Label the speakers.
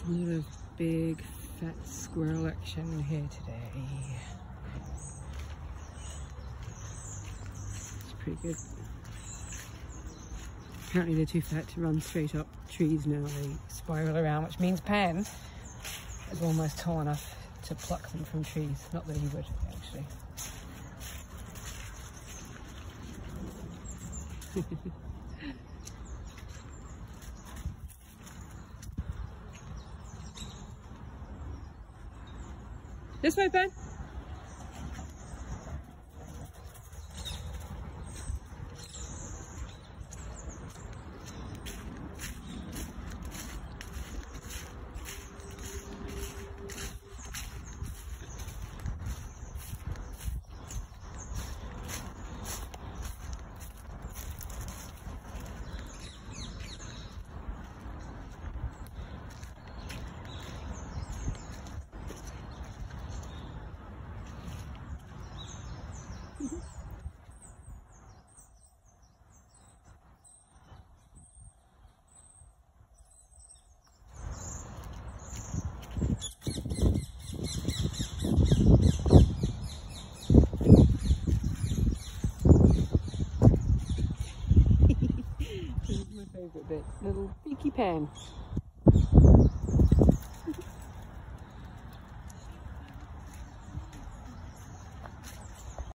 Speaker 1: A lot of big fat squirrel action here today. It's pretty good. Apparently they're too fat to run straight up trees now. They spiral around, which means Pan is almost tall enough to pluck them from trees. Not that he would, actually. This way, Pan. This is my favourite bit, little beaky Pan.